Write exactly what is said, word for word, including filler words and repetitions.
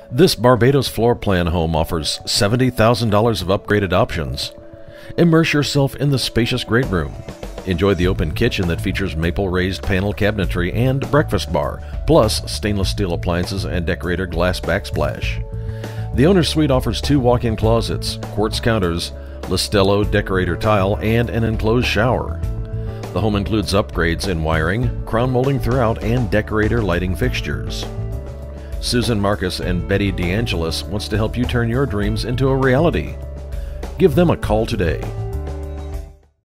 This Barbados floor plan home offers seventy thousand dollars of upgraded options. Immerse yourself in the spacious great room. Enjoy the open kitchen that features maple-raised panel cabinetry and breakfast bar, plus stainless steel appliances and decorator glass backsplash. The owner's suite offers two walk-in closets, quartz counters, Listello decorator tile, and an enclosed shower. The home includes upgrades in wiring, crown molding throughout, and decorator lighting fixtures. Susan Marcus and Betty DeAngelis wants to help you turn your dreams into a reality. Give them a call today.